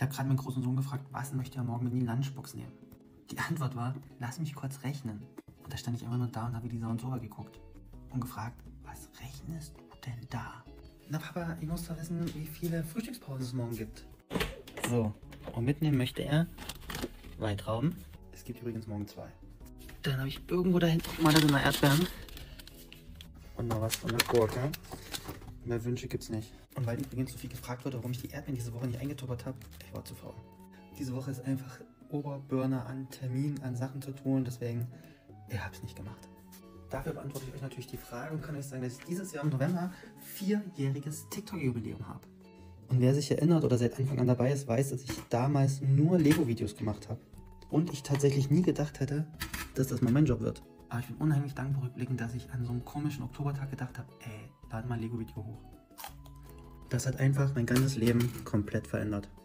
habe gerade meinen großen Sohn gefragt, was möchte er morgen mit in die Lunchbox nehmen? Die Antwort war, lass mich kurz rechnen. Und da stand ich einfach nur da und habe wie die Sau ins Sofa geguckt. Und gefragt, was rechnest du denn da? Na Papa, ich muss doch wissen, wie viele Frühstückspausen es morgen gibt. So, und mitnehmen möchte er Weintrauben. Es gibt übrigens morgen 2. Dann habe ich irgendwo da hinten, guck mal, da sind noch Erdbeeren. Und noch was von der Gurke. Mehr Wünsche gibt's nicht. Und weil übrigens so viel gefragt wurde, warum ich die Erdbeeren diese Woche nicht eingetuppert habe, ich war zu faul. Diese Woche ist einfach Oberburner an Terminen, an Sachen zu tun, deswegen, ich habe es nicht gemacht. Dafür beantworte ich euch natürlich die Frage und kann euch sagen, dass ich dieses Jahr im November 4-jähriges TikTok-Jubiläum habe. Und wer sich erinnert oder seit Anfang an dabei ist, weiß, dass ich damals nur Lego-Videos gemacht habe. Und ich tatsächlich nie gedacht hätte, dass das mal mein Job wird. Aber ich bin unheimlich dankbar rückblickend, dass ich an so einem komischen Oktobertag gedacht habe, ey, lade mal ein Lego-Video hoch. Das hat einfach mein ganzes Leben komplett verändert.